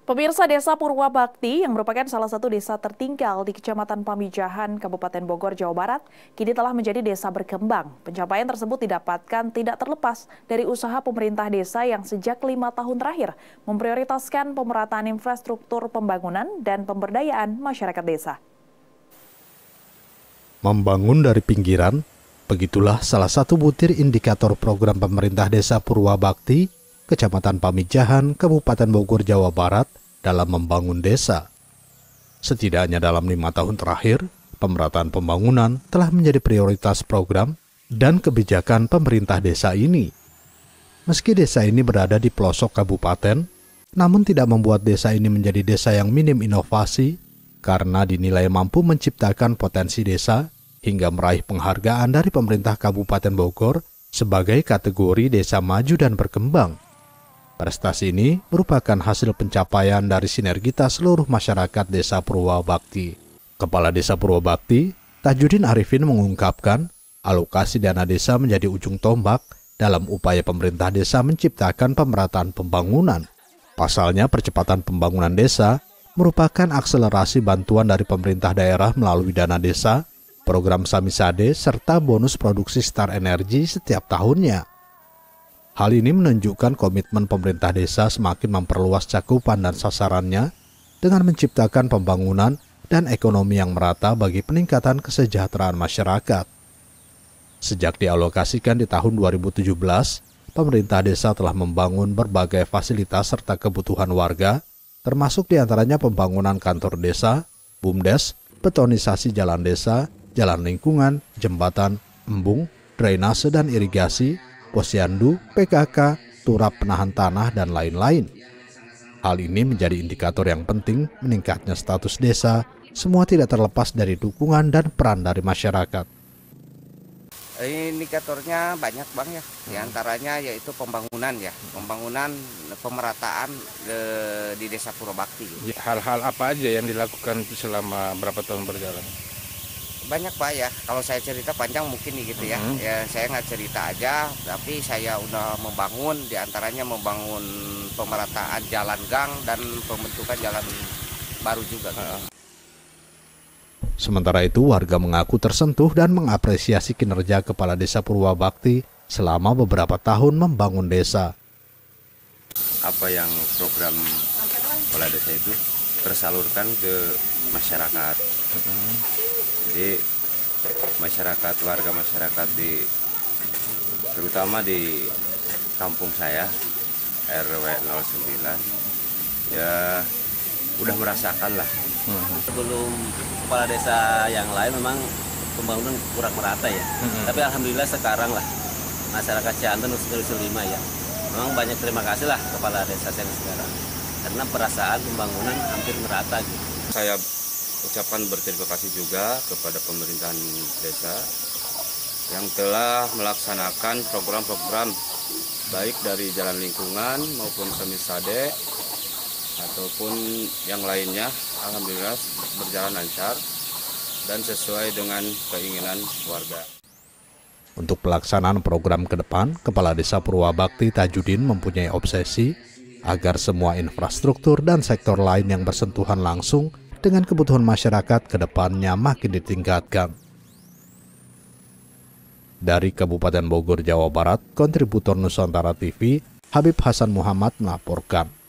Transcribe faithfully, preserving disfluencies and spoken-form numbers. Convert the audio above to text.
Pemirsa Desa Purwabakti yang merupakan salah satu desa tertinggal di Kecamatan Pamijahan, Kabupaten Bogor, Jawa Barat, kini telah menjadi desa berkembang. Pencapaian tersebut didapatkan tidak terlepas dari usaha pemerintah desa yang sejak lima tahun terakhir memprioritaskan pemerataan infrastruktur pembangunan dan pemberdayaan masyarakat desa. Membangun dari pinggiran, begitulah salah satu butir indikator program pemerintah desa Purwabakti, Kecamatan Pamijahan, Kabupaten Bogor, Jawa Barat, dalam membangun desa. Setidaknya dalam lima tahun terakhir, pemerataan pembangunan telah menjadi prioritas program dan kebijakan pemerintah desa ini. Meski desa ini berada di pelosok kabupaten, namun tidak membuat desa ini menjadi desa yang minim inovasi, karena dinilai mampu menciptakan potensi desa hingga meraih penghargaan dari pemerintah Kabupaten Bogor sebagai kategori desa maju dan berkembang. Prestasi ini merupakan hasil pencapaian dari sinergitas seluruh masyarakat Desa Purwabakti. Kepala Desa Purwabakti, Tajudin Arifin mengungkapkan, alokasi dana desa menjadi ujung tombak dalam upaya pemerintah desa menciptakan pemerataan pembangunan. Pasalnya, percepatan pembangunan desa merupakan akselerasi bantuan dari pemerintah daerah melalui dana desa, program Samisade, serta bonus produksi Star Energy setiap tahunnya. Hal ini menunjukkan komitmen pemerintah desa semakin memperluas cakupan dan sasarannya dengan menciptakan pembangunan dan ekonomi yang merata bagi peningkatan kesejahteraan masyarakat. Sejak dialokasikan di tahun dua ribu tujuh belas, pemerintah desa telah membangun berbagai fasilitas serta kebutuhan warga, termasuk diantaranya pembangunan kantor desa, bumdes, betonisasi jalan desa, jalan lingkungan, jembatan, embung, drainase dan irigasi, posyandu, P K K, turap penahan tanah, dan lain-lain. Hal ini menjadi indikator yang penting meningkatnya status desa, semua tidak terlepas dari dukungan dan peran dari masyarakat. Indikatornya banyak bang ya, di antaranya yaitu pembangunan ya, pembangunan pemerataan de, di Desa Purwabakti. Hal-hal apa aja yang dilakukan selama berapa tahun berjalan? Banyak pak ya, kalau saya cerita panjang mungkin nih gitu ya. Mm-hmm. Ya saya nggak cerita aja, tapi saya udah membangun, diantaranya membangun pemerataan jalan gang dan pembentukan jalan baru juga. Uh-huh. Sementara itu, warga mengaku tersentuh dan mengapresiasi kinerja Kepala Desa Purwabakti selama beberapa tahun membangun desa. Apa yang program Kepala Desa itu tersalurkan ke masyarakat. Uh-huh. Jadi masyarakat, warga masyarakat di terutama di kampung saya R W nol sembilan ya udah merasakan lah. Sebelum kepala desa yang lain memang pembangunan kurang merata ya. Hmm. Tapi alhamdulillah sekarang lah masyarakat Cianten Usul lima ya. Memang banyak terima kasih lah kepala desa yang sekarang karena perasaan pembangunan hampir merata gitu. Saya ucapan berterima kasih juga kepada pemerintahan desa yang telah melaksanakan program-program baik dari jalan lingkungan maupun Samisade ataupun yang lainnya. Alhamdulillah berjalan lancar dan sesuai dengan keinginan warga. Untuk pelaksanaan program ke depan, Kepala Desa Purwabakti Tajudin mempunyai obsesi agar semua infrastruktur dan sektor lain yang bersentuhan langsung dengan kebutuhan masyarakat ke depannya makin ditingkatkan. Dari Kabupaten Bogor, Jawa Barat, kontributor Nusantara T V, Habib Hasan Muhammad melaporkan.